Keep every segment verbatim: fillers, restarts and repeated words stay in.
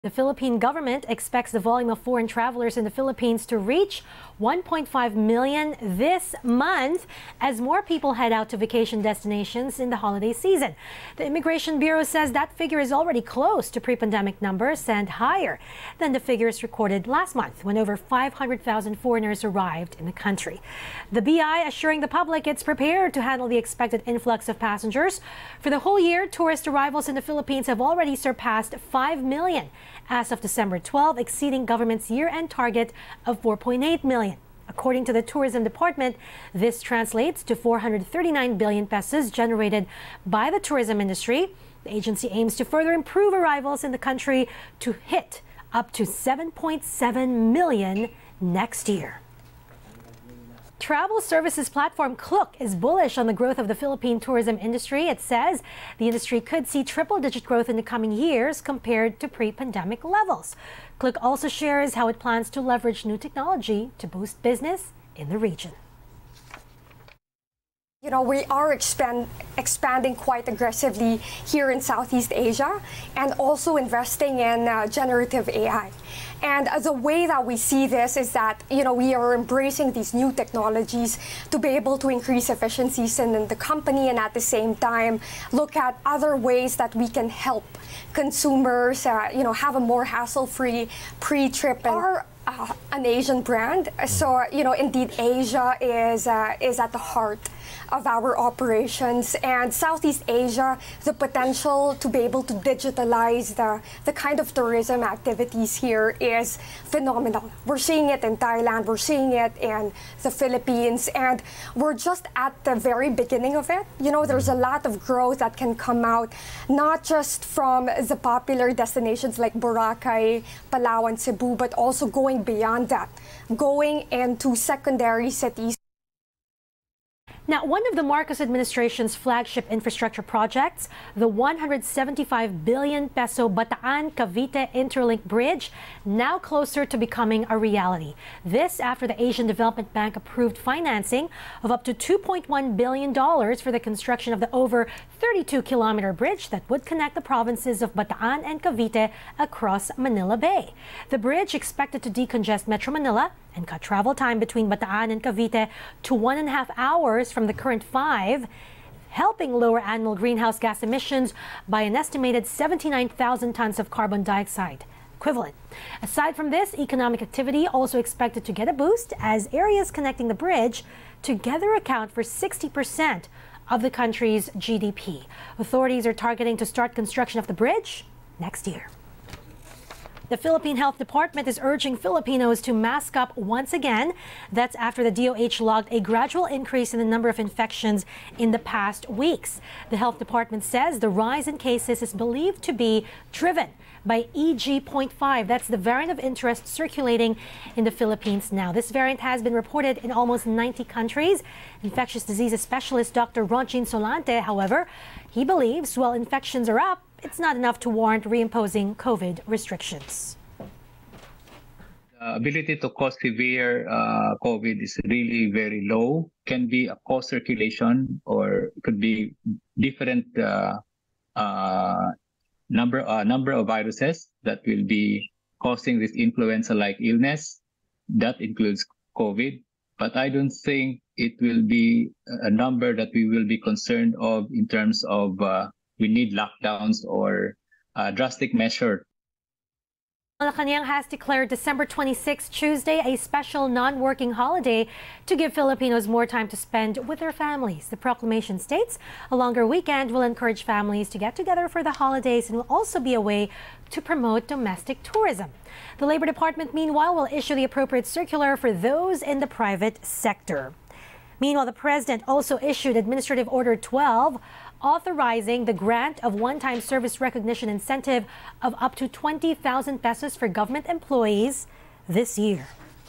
The Philippine government expects the volume of foreign travelers in the Philippines to reach one point five million this month as more people head out to vacation destinations in the holiday season. The Immigration Bureau says that figure is already close to pre-pandemic numbers and higher than the figures recorded last month when over five hundred thousand foreigners arrived in the country. The B I assuring the public it's prepared to handle the expected influx of passengers. For the whole year, tourist arrivals in the Philippines have already surpassed five million. As of December twelfth, exceeding government's year-end target of four point eight million. According to the Tourism Department, this translates to four hundred thirty-nine billion pesos generated by the tourism industry. The agency aims to further improve arrivals in the country to hit up to seven point seven million next year. Travel services platform Klook is bullish on the growth of the Philippine tourism industry. It says the industry could see triple-digit growth in the coming years compared to pre-pandemic levels. Klook also shares how it plans to leverage new technology to boost business in the region. You know, we are expand, expanding quite aggressively here in Southeast Asia and also investing in uh, generative A I. And uh, the way that we see this is that, you know, we are embracing these new technologies to be able to increase efficiencies in, in the company and at the same time look at other ways that we can help consumers, uh, you know, have a more hassle-free pre-trip. And uh, an Asian brand. So, you know, indeed, Asia is, uh, is at the heart of our operations, and Southeast Asia, the potential to be able to digitalize the, the kind of tourism activities here is phenomenal. We're seeing it in Thailand, we're seeing it in the Philippines, and we're just at the very beginning of it. You know, there's a lot of growth that can come out, not just from the popular destinations like Boracay, Palawan, Cebu, but also going beyond that, going into secondary cities. Now, one of the Marcos administration's flagship infrastructure projects, the one hundred seventy-five billion peso Bataan-Cavite Interlink Bridge, now closer to becoming a reality. This after the Asian Development Bank approved financing of up to two point one billion dollars for the construction of the over thirty-two kilometer bridge that would connect the provinces of Bataan and Cavite across Manila Bay. The bridge, expected to decongest Metro Manila and cut travel time between Bataan and Cavite to one and a half hours from the current five, helping lower annual greenhouse gas emissions by an estimated seventy-nine thousand tons of carbon dioxide equivalent. Aside from this, economic activity also expected to get a boost as areas connecting the bridge together account for sixty percent of the country's G D P. Authorities are targeting to start construction of the bridge next year. The Philippine Health Department is urging Filipinos to mask up once again. That's after the D O H logged a gradual increase in the number of infections in the past weeks. The Health Department says the rise in cases is believed to be driven by E G point five. That's the variant of interest circulating in the Philippines now. This variant has been reported in almost ninety countries. Infectious diseases specialist Doctor Ronchin Solante, however, he believes while infections are up, it's not enough to warrant reimposing COVID restrictions. The ability to cause severe uh, COVID is really very low. Can be a co-circulation or it could be different uh, uh, number uh, number of viruses that will be causing this influenza-like illness. That includes COVID. But I don't think it will be a number that we will be concerned of in terms of uh, we need lockdowns or uh, drastic measure. Malacanang has declared December twenty-sixth, Tuesday, a special non-working holiday to give Filipinos more time to spend with their families. The proclamation states a longer weekend will encourage families to get together for the holidays and will also be a way to promote domestic tourism. The Labor Department, meanwhile, will issue the appropriate circular for those in the private sector. Meanwhile, the President also issued Administrative Order twelve, authorizing the grant of one-time service recognition incentive of up to twenty thousand pesos for government employees this year.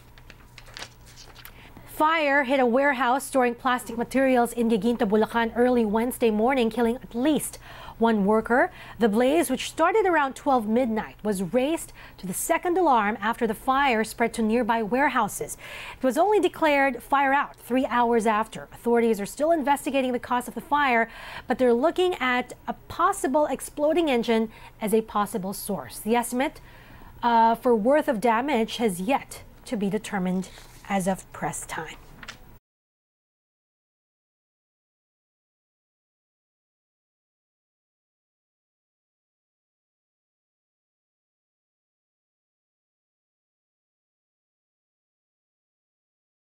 Fire hit a warehouse storing plastic materials in Guiguinto, Bulacan early Wednesday morning, killing at least one worker. The blaze, which started around twelve midnight, was raised to the second alarm after the fire spread to nearby warehouses. It was only declared fire out three hours after. Authorities are still investigating the cause of the fire, but they're looking at a possible exploding engine as a possible source. The estimate uh, for worth of damage has yet to be determined as of press time.